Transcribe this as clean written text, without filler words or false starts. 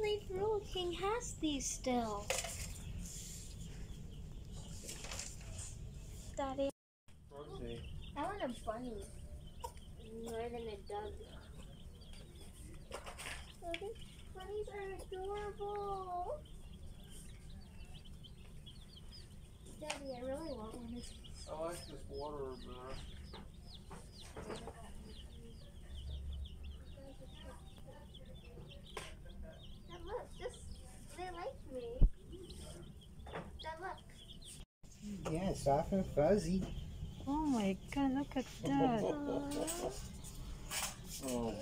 believe Rule King has these still. Daddy. I want a bunny more than a dog. Bunnies are adorable. Daddy, I really want one of these. I like this water better. Dad, look, they like me. Dad, look. Yeah, soft and fuzzy. Oh my god, look at that. Oh